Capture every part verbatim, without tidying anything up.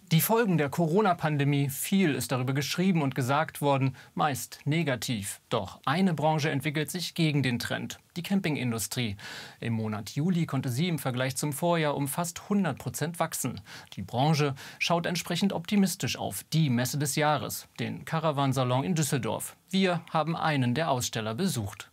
Die Folgen der Corona-Pandemie, viel ist darüber geschrieben und gesagt worden, meist negativ. Doch eine Branche entwickelt sich gegen den Trend, die Campingindustrie. Im Monat Juli konnte sie im Vergleich zum Vorjahr um fast hundert Prozent wachsen. Die Branche schaut entsprechend optimistisch auf die Messe des Jahres, den Caravansalon in Düsseldorf. Wir haben einen der Aussteller besucht.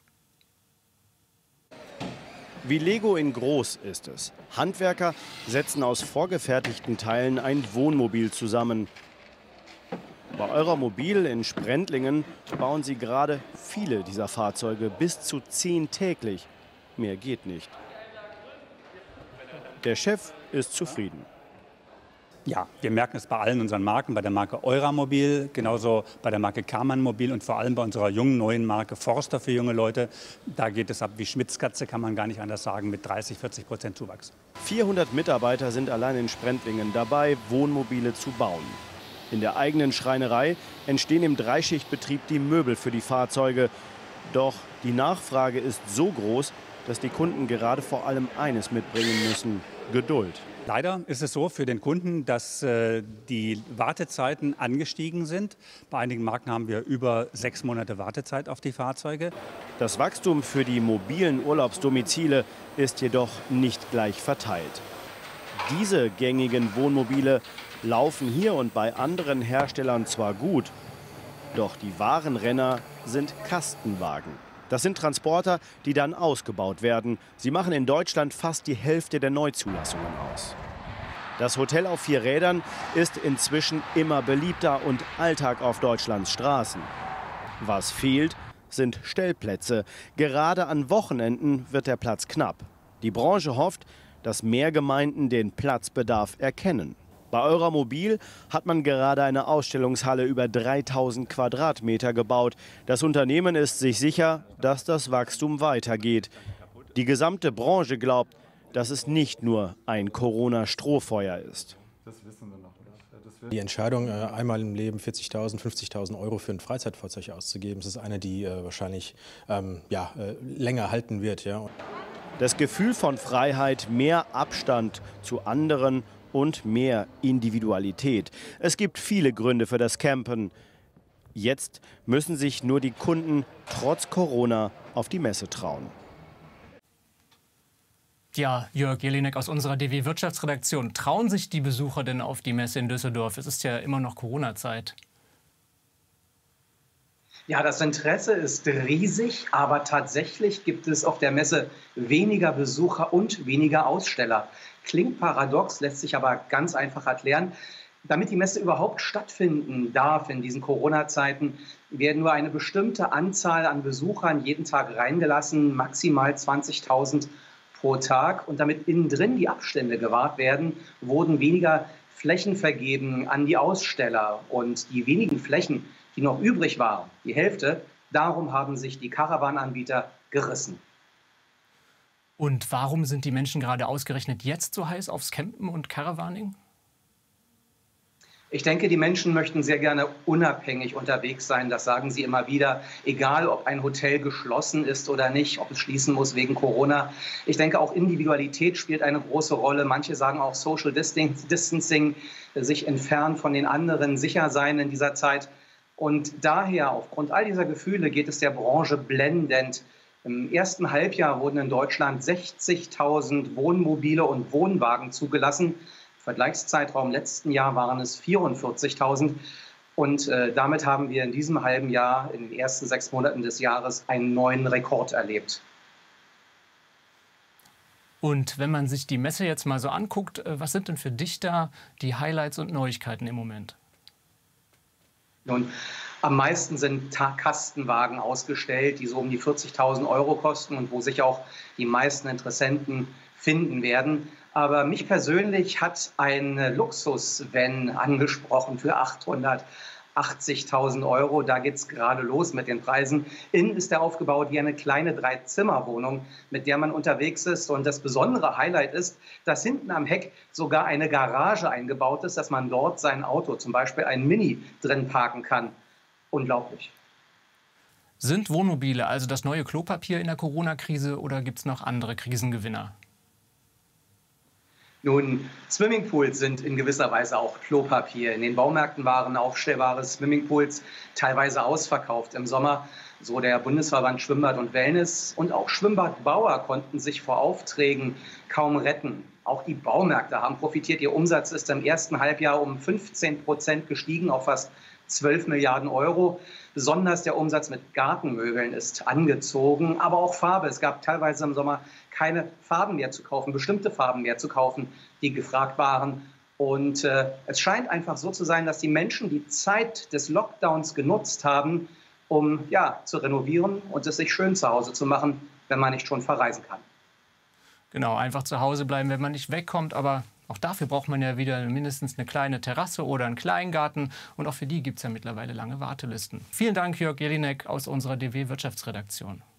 Wie Lego in groß ist es. Handwerker setzen aus vorgefertigten Teilen ein Wohnmobil zusammen. Bei Euramobil in Sprendlingen bauen sie gerade viele dieser Fahrzeuge, bis zu zehn täglich. Mehr geht nicht. Der Chef ist zufrieden. Ja, wir merken es bei allen unseren Marken, bei der Marke Euramobil, genauso bei der Marke Karmann Mobil und vor allem bei unserer jungen neuen Marke Forster für junge Leute. Da geht es ab wie Schmitzkatze, kann man gar nicht anders sagen, mit dreißig, vierzig Prozent Zuwachs. vierhundert Mitarbeiter sind allein in Sprendlingen dabei, Wohnmobile zu bauen. In der eigenen Schreinerei entstehen im Dreischichtbetrieb die Möbel für die Fahrzeuge. Doch die Nachfrage ist so groß, dass die Kunden gerade vor allem eines mitbringen müssen: Geduld. Leider ist es so für den Kunden, dass äh, die Wartezeiten angestiegen sind. Bei einigen Marken haben wir über sechs Monate Wartezeit auf die Fahrzeuge. Das Wachstum für die mobilen Urlaubsdomizile ist jedoch nicht gleich verteilt. Diese gängigen Wohnmobile laufen hier und bei anderen Herstellern zwar gut, doch die wahren Renner sind Kastenwagen. Das sind Transporter, die dann ausgebaut werden. Sie machen in Deutschland fast die Hälfte der Neuzulassungen aus. Das Hotel auf vier Rädern ist inzwischen immer beliebter und Alltag auf Deutschlands Straßen. Was fehlt, sind Stellplätze. Gerade an Wochenenden wird der Platz knapp. Die Branche hofft, dass mehr Gemeinden den Platzbedarf erkennen. Bei Euramobil hat man gerade eine Ausstellungshalle über dreitausend Quadratmeter gebaut. Das Unternehmen ist sich sicher, dass das Wachstum weitergeht. Die gesamte Branche glaubt, dass es nicht nur ein Corona-Strohfeuer ist. Die Entscheidung, einmal im Leben vierzigtausend, fünfzigtausend Euro für ein Freizeitfahrzeug auszugeben, das ist eine, die wahrscheinlich ähm, ja, länger halten wird. Ja. Das Gefühl von Freiheit, mehr Abstand zu anderen und mehr Individualität. Es gibt viele Gründe für das Campen. Jetzt müssen sich nur die Kunden trotz Corona auf die Messe trauen. Ja, Jörg Jelinek aus unserer D W-Wirtschaftsredaktion. Trauen sich die Besucher denn auf die Messe in Düsseldorf? Es ist ja immer noch Corona-Zeit. Ja, das Interesse ist riesig, aber tatsächlich gibt es auf der Messe weniger Besucher und weniger Aussteller. Klingt paradox, lässt sich aber ganz einfach erklären. Damit die Messe überhaupt stattfinden darf in diesen Corona-Zeiten, werden nur eine bestimmte Anzahl an Besuchern jeden Tag reingelassen, maximal zwanzigtausend pro Tag. Und damit innen drin die Abstände gewahrt werden, wurden weniger Flächen vergeben an die Aussteller. Und die wenigen Flächen, die noch übrig waren, die Hälfte, darum haben sich die Caravan-Anbieter gerissen. Und warum sind die Menschen gerade ausgerechnet jetzt so heiß aufs Campen und Caravaning? Ich denke, die Menschen möchten sehr gerne unabhängig unterwegs sein. Das sagen sie immer wieder, egal ob ein Hotel geschlossen ist oder nicht, ob es schließen muss wegen Corona. Ich denke, auch Individualität spielt eine große Rolle. Manche sagen auch Social Distancing, sich entfernen von den anderen, sicher sein in dieser Zeit. Und daher, aufgrund all dieser Gefühle, geht es der Branche blendend. Im ersten Halbjahr wurden in Deutschland sechzigtausend Wohnmobile und Wohnwagen zugelassen. Im Vergleichszeitraum letzten Jahr waren es vierundvierzigtausend. Und äh, damit haben wir in diesem halben Jahr, in den ersten sechs Monaten des Jahres, einen neuen Rekord erlebt. Und wenn man sich die Messe jetzt mal so anguckt, was sind denn für dich da die Highlights und Neuigkeiten im Moment? Nun, am meisten sind Kastenwagen ausgestellt, die so um die vierzigtausend Euro kosten und wo sich auch die meisten Interessenten finden werden. Aber mich persönlich hat ein Luxus-Van angesprochen für achthundertachtzigtausend Euro. Da geht es gerade los mit den Preisen. Innen ist er aufgebaut wie eine kleine Drei-Zimmer-Wohnung, mit der man unterwegs ist. Und das besondere Highlight ist, dass hinten am Heck sogar eine Garage eingebaut ist, dass man dort sein Auto, zum Beispiel ein Mini, drin parken kann. Unglaublich. Sind Wohnmobile also das neue Klopapier in der Corona-Krise oder gibt es noch andere Krisengewinner? Nun, Swimmingpools sind in gewisser Weise auch Klopapier. In den Baumärkten waren aufstellbare Swimmingpools teilweise ausverkauft im Sommer. So der Bundesverband Schwimmbad und Wellness. Und auch Schwimmbadbauer konnten sich vor Aufträgen kaum retten. Auch die Baumärkte haben profitiert. Ihr Umsatz ist im ersten Halbjahr um fünfzehn Prozent gestiegen auf fast zwölf Milliarden Euro. Besonders der Umsatz mit Gartenmöbeln ist angezogen, aber auch Farbe. Es gab teilweise im Sommer keine Farben mehr zu kaufen, bestimmte Farben mehr zu kaufen, die gefragt waren. Und äh, es scheint einfach so zu sein, dass die Menschen die Zeit des Lockdowns genutzt haben, um ja, zu renovieren und es sich schön zu Hause zu machen, wenn man nicht schon verreisen kann. Genau, einfach zu Hause bleiben, wenn man nicht wegkommt. Aber auch dafür braucht man ja wieder mindestens eine kleine Terrasse oder einen Kleingarten. Und auch für die gibt es ja mittlerweile lange Wartelisten. Vielen Dank, Jörg Jelinek aus unserer D W Wirtschaftsredaktion.